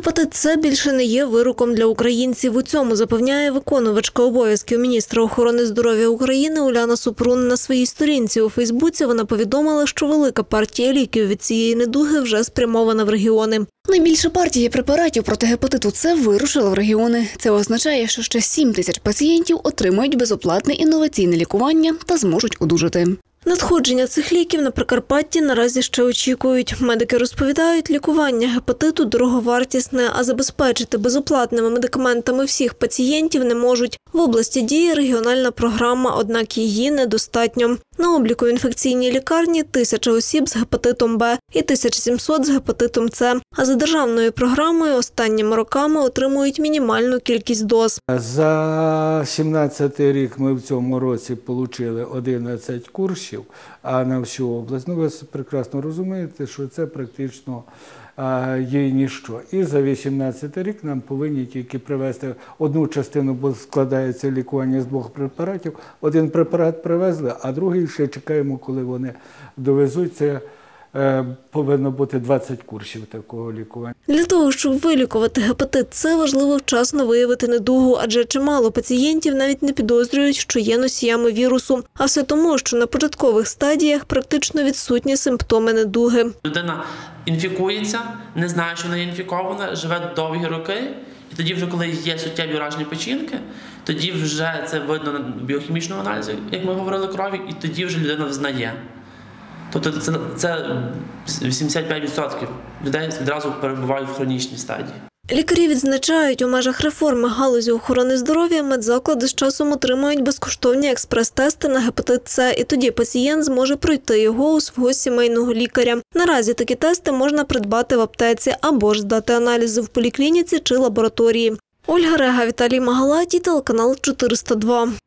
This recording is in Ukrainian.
Гепатит С більше не є вироком для українців. У цьому запевняє виконувачка обов'язків міністра охорони здоров'я України Уляна Супрун. На своїй сторінці у Фейсбуці вона повідомила, що велика партія ліків від цієї недуги вже спрямована в регіони. Найбільша партія препаратів проти гепатиту С вирушила в регіони. Це означає, що ще 7 тисяч пацієнтів отримають безоплатне інноваційне лікування та зможуть одужати. Надходження цих ліків на Прикарпатті наразі ще очікують. Медики розповідають, лікування гепатиту дороговартісне, а забезпечити безоплатними медикаментами всіх пацієнтів не можуть. В області діє регіональна програма, однак її недостатньо. На обліку в інфекційній лікарні 1000 осіб з гепатитом Б і 1700 з гепатитом С. А за державною програмою останніми роками отримують мінімальну кількість доз. За 2017 рік ми в цьому році отримали 11 курсів, а на всю область. Ви прекрасно розумієте, що це практично є ніщо. І за 2018 рік нам повинні тільки привезти одну частину, бо складається лікування з 2 препаратів. Один препарат привезли, а другий ще чекаємо, коли вони довезуть. Це повинно бути 20 курсів такого лікування. Для того, щоб вилікувати гепатит С, важливо вчасно виявити недугу, адже чимало пацієнтів навіть не підозрюють, що є носіями вірусу. А все тому, що на початкових стадіях практично відсутні симптоми недуги. Людина інфікується, не знає, що вона інфікована, живе довгі роки, і тоді вже, коли є суттєві ураження печінки, тоді вже це видно на біохімічному аналізі, як ми говорили, крові, і тоді вже людина взнає. Тобто це 85% людей відразу перебувають в хронічній стадії. Лікарі відзначають, у межах реформи галузі охорони здоров'я медзаклади з часом отримають безкоштовні експрес-тести на гепатит С, і тоді пацієнт зможе пройти його у свого сімейного лікаря. Наразі такі тести можна придбати в аптеці або ж здати аналізи в поліклініці чи лабораторії. Ольга Рега, Віталій Магалатій, телеканал 402.